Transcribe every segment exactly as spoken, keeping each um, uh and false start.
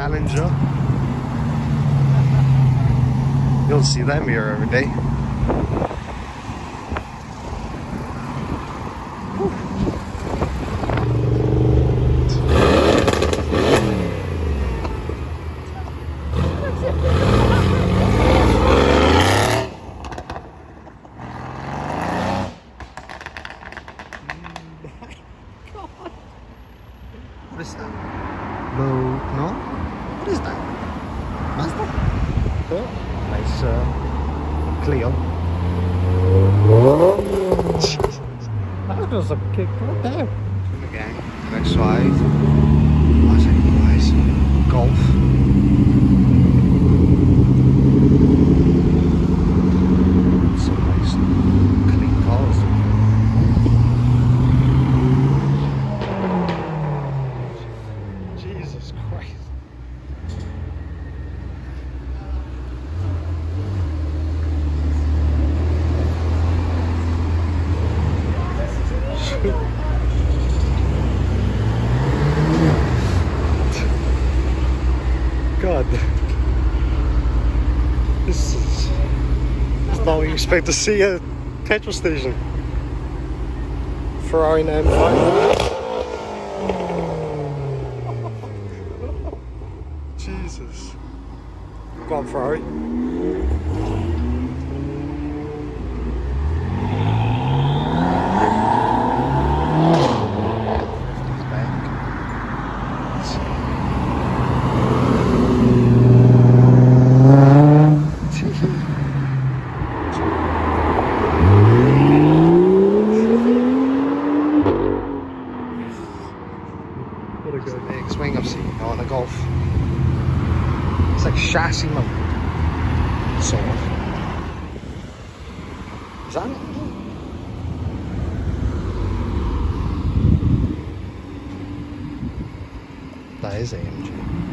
Challenger. You'll see them here every day. What is that? Bo... no? What is that? Mazda? Oh, nice uh, Clio. That does a kick right there. Again, next slide. What's it guys? Golf. Some nice clean cars. Jesus Christ. God. This is, this is not what you expect to see at a petrol station. Ferrari nine five. Jesus. Go on, Ferrari. What a good big swing I've seen on a Golf. It's like chassis mode. Sort of. Is that it? That is A M G.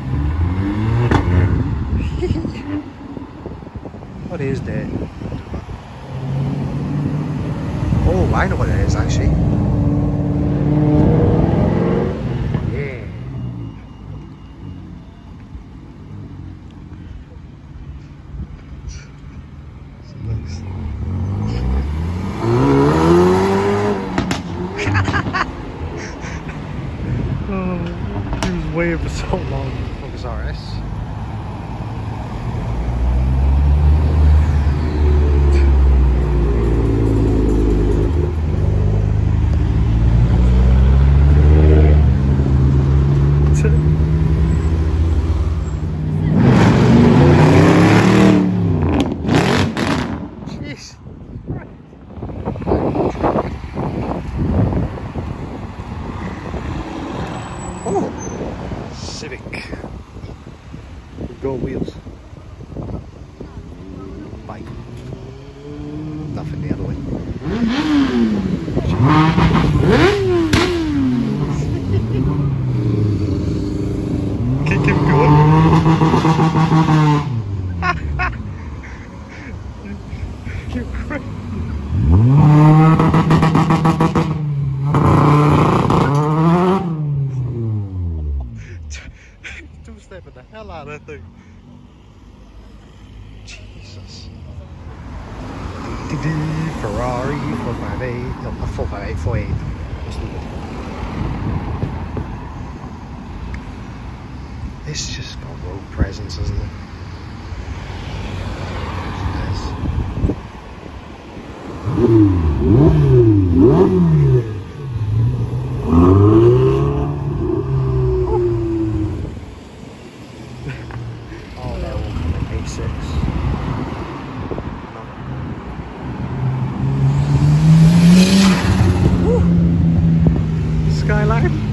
What is that? Oh, I know what it is actually. Oh, he was waiting for so long. Focus R S. Jeez. Oh, Civic with gold wheels. Bike. Nothing the other way. Keep, keep going. Keep going. Two-stepping the hell out of that thing. Jesus. Ferrari four five eight. No, not four five eight, four eight. This just got road presence, isn't it? Oh, they're all coming A six. No. Skyline.